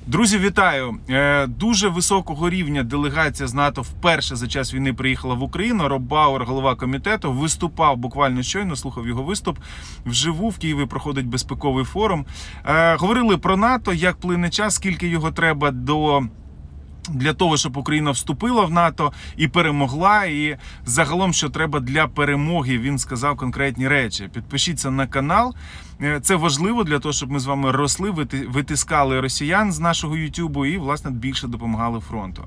Друзі, вітаю! Дуже високого рівня делегація з НАТО вперше за час війни приїхала в Україну. Роб Бауер, голова комітету, виступав буквально щойно, слухав його виступ. Вживу в Києві проходить безпековий форум. Говорили про НАТО, як плине час, скільки його треба для того, щоб Україна вступила в НАТО і перемогла, і загалом, що треба для перемоги, він сказав конкретні речі. Підпишіться на канал. Це важливо для того, щоб ми з вами росли, витискали росіян з нашого Ютубу і, власне, більше допомагали фронту.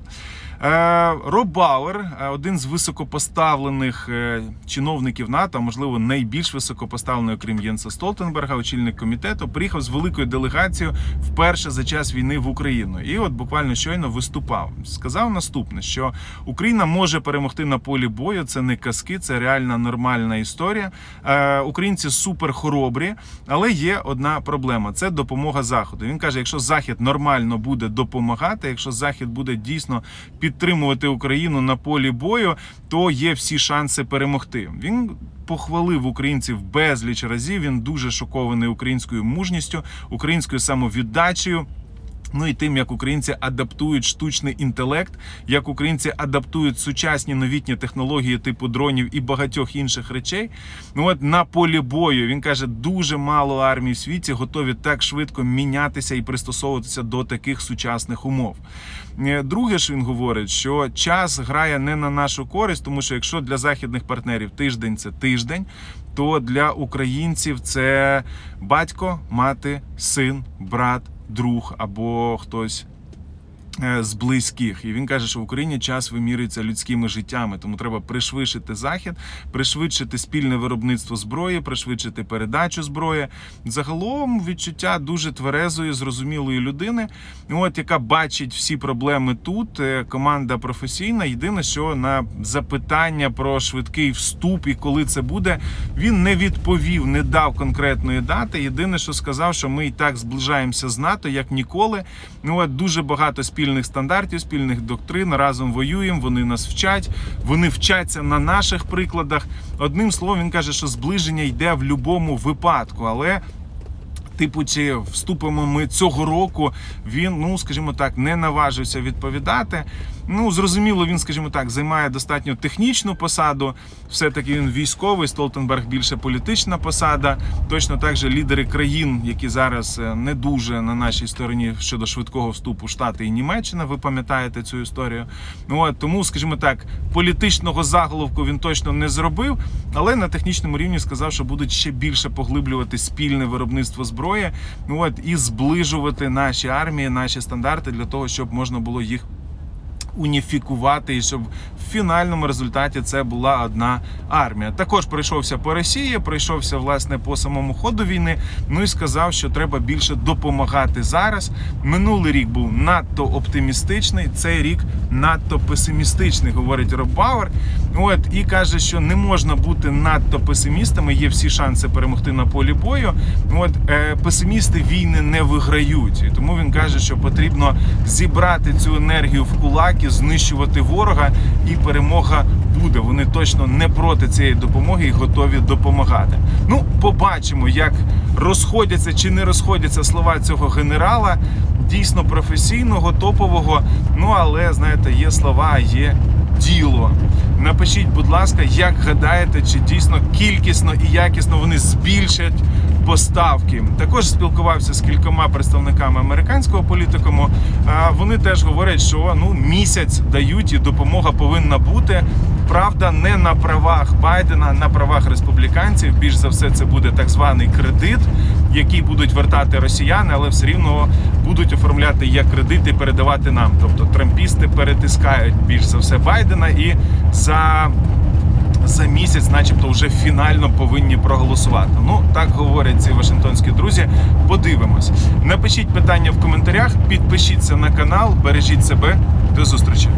Роб Бауер, один з високопоставлених чиновників НАТО, можливо, найбільш високопоставлений, окрім Єнса Столтенберга, очільник комітету, приїхав з великою делегацією вперше за час війни в Україну. І от буквально щойно виступав. Сказав наступне, що Україна може перемогти на полі бою, це не казки, це реальна нормальна історія. Українці супер хоробрі, але є одна проблема – це допомога Заходу. Він каже, якщо Захід нормально буде допомагати, якщо Захід буде дійсно підтримувати Україну на полі бою, то є всі шанси перемогти. Він похвалив українців безліч разів, він дуже шокований українською мужністю, українською самовіддачею. Ну і тим, як українці адаптують штучний інтелект, як українці адаптують сучасні новітні технології типу дронів і багатьох інших речей. Ну от на полі бою, він каже, дуже мало армій в світі готові так швидко мінятися і пристосовуватися до таких сучасних умов. Друге ж він говорить, що час грає не на нашу користь, тому що якщо для західних партнерів тиждень – це тиждень, то для українців це батько, мати, син, брат, друг або хтось з близьких. І він каже, що в Україні час вимірюється людськими життями, тому треба пришвидшити Захід, пришвидшити спільне виробництво зброї, пришвидшити передачу зброї. Загалом відчуття дуже тверезої, зрозумілої людини, от, яка бачить всі проблеми тут, команда професійна. Єдине, що на запитання про швидкий вступ і коли це буде, він не відповів, не дав конкретної дати. Єдине, що сказав, що ми і так зближаємося з НАТО, як ніколи. От, дуже багато спільних стандартів, спільних доктрин, разом воюємо, вони нас вчать, вони вчаться на наших прикладах. Одним словом, він каже, що зближення йде в будь-якому випадку, але типу, чи вступимо ми цього року, він, скажімо так, не наважився відповідати. Зрозуміло, він, скажімо так, займає достатньо технічну посаду, все-таки він військовий, Столтенберг більше політична посада. Точно так же лідери країн, які зараз не дуже на нашій стороні щодо швидкого вступу, Штати і Німеччина, ви пам'ятаєте цю історію. Тому, скажімо так, політичного заголовку він точно не зробив, але на технічному рівні сказав, що будуть ще більше поглиблювати спільне виробництво зброї, і зближувати наші армії, наші стандарти для того, щоб можна було їх уніфікувати і щоб в фінальному результаті це була одна армія. Також пройшовся по Росії, пройшовся, власне, по самому ходу війни, і сказав, що треба більше допомагати зараз. Минулий рік був надто оптимістичний, цей рік надто песимістичний, говорить Роб Бауер. І каже, що не можна бути надто песимістами, є всі шанси перемогти на полі бою. Песимісти війни не виграють. І тому він каже, що потрібно зібрати цю енергію в кулаки, знищувати ворога, і перемога буде. Вони точно не проти цієї допомоги і готові допомагати. Побачимо, як розходяться чи не розходяться слова цього генерала, дійсно професійного, топового, але, знаєте, є слова, є діло. Напишіть, будь ласка, як гадаєте, чи дійсно кількісно і якісно вони збільшать поставки. Також спілкувався з кількома представниками американського політикуму. Вони теж говорять, що місяць дають і допомога повинна бути. Правда, не на правах Байдена, а на правах республіканців. Більш за все, це буде так званий кредит, який будуть вертати росіяни, але все рівно будуть оформляти як кредит і передавати нам. Тобто трампісти перетискають більш за все Байдена і за місяць начебто вже фінально повинні проголосувати. Так говорять ці вашингтонські друзі. Подивимось. Напишіть питання в коментарях, підпишіться на канал, бережіть себе. До зустрічі.